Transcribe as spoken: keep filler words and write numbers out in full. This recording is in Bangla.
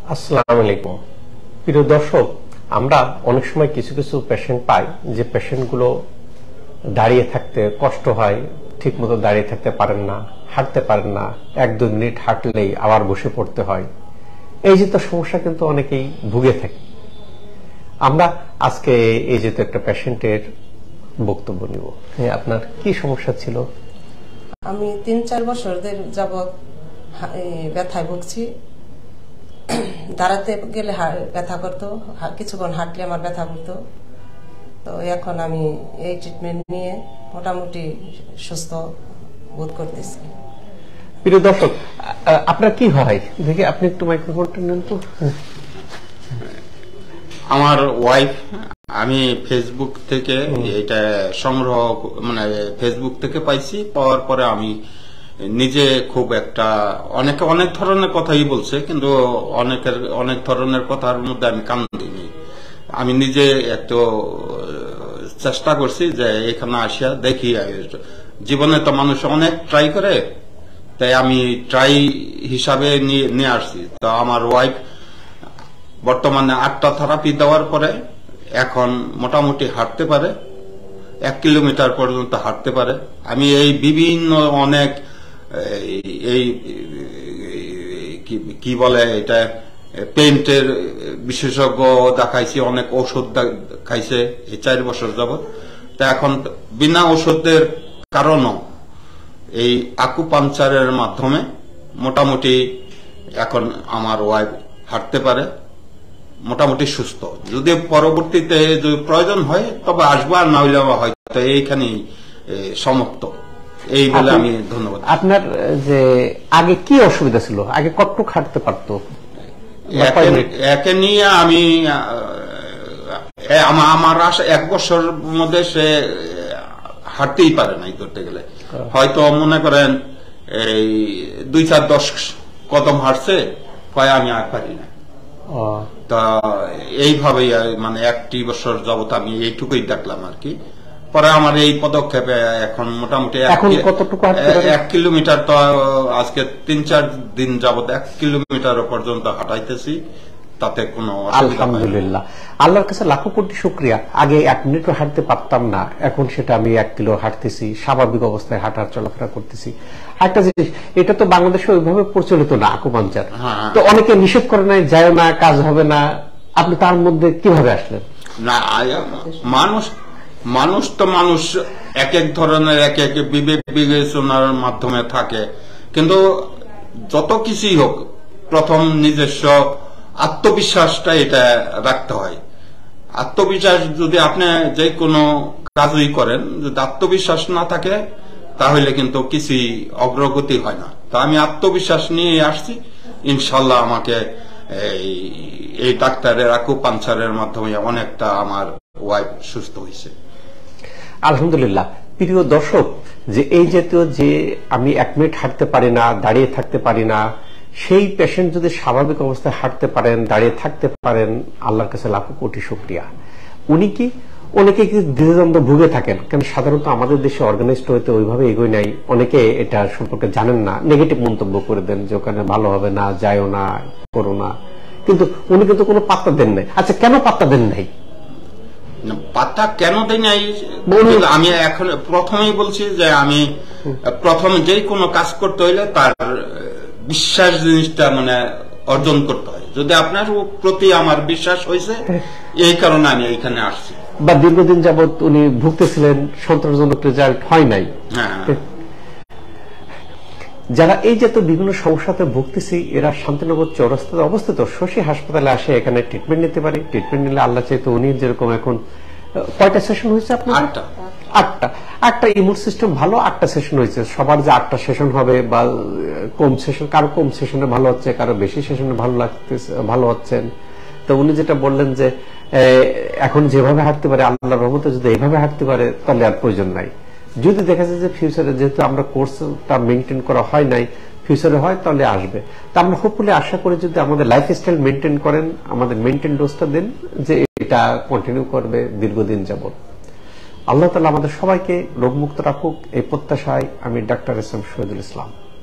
আসসালামু আলাইকুম প্রিয় দর্শক, আমরা অনেক সময় কিছু কিছু পেশেন্ট পাই যে পেশেন্টগুলো দাঁড়িয়ে থাকতে কষ্ট হয়, ঠিকমতো দাঁড়িয়ে থাকতে পারেন না, হাঁটতে পারেন না, এক দুই মিনিট হাঁটলেই আবার বসে পড়তে হয়। এই যে তো সমস্যা কিন্তু অনেকেই ভুগে থাকে। আমরা আজকে এই যে তো একটা পেশেন্টের বক্তব্য নিব। আপনার কি সমস্যা ছিল? আমি তিন চার বছর যাবৎ ব্যথায় ভুগছি। দাঁড়াতে গেলে ব্যথা করতো, কিছুক্ষণ হাঁটলে আমার ব্যথা করতো। তো এখন আমি এই ট্রিটমেন্ট নিয়ে মোটামুটি সুস্থ বোধ করতেছি। প্রিয় দর্শক, আপনার কি হয় দেখি, আপনি একটু মাইক্রোফোনটা নেন তো। আমার ওয়াইফ, আমি ফেসবুক থেকে এটা সংগ্রহ মানে ফেসবুক থেকে পাইছি। পাওয়ার পরে আমি নিজে খুব একটা অনেকে অনেক ধরনের কথাই বলছে, কিন্তু অনেকের অনেক ধরনের কথার মধ্যে আমি কান দিইনি। আমি নিজে একটু চেষ্টা করছি যে এখানে আসিয়া দেখি। জীবনে তো মানুষ অনেক ট্রাই করে, তাই আমি ট্রাই হিসাবে নিয়ে আসছি। তো আমার ওয়াইফ বর্তমানে আটটা থেরাপি দেওয়ার পরে এখন মোটামুটি হাঁটতে পারে, এক কিলোমিটার পর্যন্ত হাঁটতে পারে। আমি এই বিভিন্ন অনেক এই কি বলে এটা পেইন্টের বিশেষজ্ঞ দেখাইছি, অনেক ঔষধ খাইছে এই চার বছর যাবৎ। তা এখন বিনা ওষুধের কারণও এই আকুপাঞ্চারের মাধ্যমে মোটামুটি এখন আমার ওয়াইফ হাঁটতে পারে, মোটামুটি সুস্থ। যদি পরবর্তীতে যদি প্রয়োজন হয় তবে আসবো, আর না হইলে হয়তো এইখানেই সমাপ্ত। এই বলে আমি ধন্যবাদ। আপনার যে আগে কি অসুবিধা ছিল? আগে কতটুকু হাঁটতে পারতো? একে নিয়ে আমি আমার আশা এক বছর মধ্যে সে হাঁটতেই পারে নাই ধরতে গেলে। হয়তো মনে করেন এই দুই চার দশ কদম হাঁটছে, কয় আমি আর পারি না। তা এইভাবেই মানে একটি বছর যাবত আমি এইটুকুই দেখলাম আর কি। পরে আমার এই পদক্ষেপে এখন মোটামুটি এক কিলোমিটার, তো আজকে তিন চার দিন যাবত এক কিলোমিটার পর্যন্ত হাঁটাইতেছি, তাতে কোনো আলহামদুলিল্লাহ। আল্লাহর কাছে লাখো কোটি শুকরিয়া। আগে এক মিনিটও হাঁটতে পারতাম না, এখন সেটা আমি এক কিলো হাঁটতেছি, স্বাভাবিক অবস্থায় হাঁটার চলাফেরা করতেছি। একটা জিনিস, এটা তো বাংলাদেশে ওইভাবে প্রচলিত না আকুপাঞ্চার, তো অনেকে নিষেধ করে নাই, যায় না, কাজ হবে না। আপনি তার মধ্যে কিভাবে আসলেন? না, মানুষ মানুষ তো মানুষ এক এক ধরনের এক এক বিবেক বিবেচনার মাধ্যমে থাকে, কিন্তু যত কিছুই হোক প্রথম নিজস্ব আত্মবিশ্বাসটা এটা রাখতে হয়। আত্মবিশ্বাস যদি আপনি যে কোনো কাজই করেন, যদি আত্মবিশ্বাস না থাকে তাহলে কিন্তু কিছুই অগ্রগতি হয় না। তো আমি আত্মবিশ্বাস নিয়ে আসছি, ইনশাল্লাহ আমাকে এই ডাক্তারের আকুপাঞ্চারের মাধ্যমে অনেকটা আমার ওয়াইফ সুস্থ হয়েছে। আলহামদুলিল্লাহ। প্রিয় দর্শক, যে এই জাতীয় যে আমি এক মিনিট হাঁটতে পারি না, দাঁড়িয়ে থাকতে পারি না, সেই পেশেন্ট যদি স্বাভাবিক অবস্থায় হাঁটতে পারেন, দাঁড়িয়ে থাকতে পারেন, আল্লাহর কাছে লাখো কোটি শুকরিয়া। উনি কি অনেকে কি দ্বিধাদ্বন্দ্ব ভুগে থাকেন, কারণ সাধারণত আমাদের দেশে অর্গানাইজড হইতে ওইভাবে এগোয় নাই। অনেকে এটা সম্পর্কে জানেন না, নেগেটিভ মন্তব্য করে দেন যে ওখানে ভালো হবে না, যায়ও না, করো না। কিন্তু উনি কিন্তু কোনো পাত্তা দেন নাই। আচ্ছা, কেন পাত্তা দেন নাই? পাত্তা কেন দেয় নাই আমি এখন প্রথমেই বলছি যে আমি প্রথম যে কোনো কাজ করতে হইলে তার বিশ্বাস জিনিসটা মানে অর্জন করতে হয়। যদি আপনার প্রতি আমার বিশ্বাস হয়েছে, এই কারণে আমি এখানে আসছি। বা দীর্ঘদিন যাবৎ উনি ভুগতেছিলেন, সন্তোষজনক রেজাল্ট হয় নাই। হ্যাঁ, যারা এই যে বিভিন্ন সমস্যাতে ভুগতেছি, এরা শান্তিনগর চৌরাস্তাতে অবস্থিত শশী হাসপাতালে আসে, এখানে ট্রিটমেন্ট নিতে পারে। ট্রিটমেন্ট নিলে আল্লাহ চাইতে উনি যেরকম এখন কয়টা সেশন হয়েছে আপনার? আটটা আটটা আটটা ইমিউন সিস্টেম ভালো, আটটা সেশন হয়েছে। সবার যে আটটা সেশন হবে বা কম সেশন, কারো কম সেশনে ভালো হচ্ছে, কারো বেশি সেশনে ভালো লাগতেছে, ভালো হচ্ছেন। তো উনি যেটা বললেন যে এখন যেভাবে হাঁটতে পারে, আল্লাহর রহমতে যদি এইভাবে হাঁটতে পারে তাহলে আর প্রয়োজন নাই। যদি দেখা যায় যে ফিউচারে, যেহেতু আমরা কোর্সটা মেনটেন করা হয় নাই, ফিউচারে হয় তাহলে আসবে। তা আমরা হোপফুলি আশা করি যদি আমাদের লাইফ স্টাইল মেনটেন করেন, আমাদের মেনটেন ডোজটা দেন, যে এটা কন্টিনিউ করবে দীর্ঘদিন যাবত। আল্লাহ তাআলা আমাদের সবাইকে রোগমুক্ত রাখুক, এই প্রত্যাশায় আমি ডাক্তার এস এম শহীদুল ইসলাম।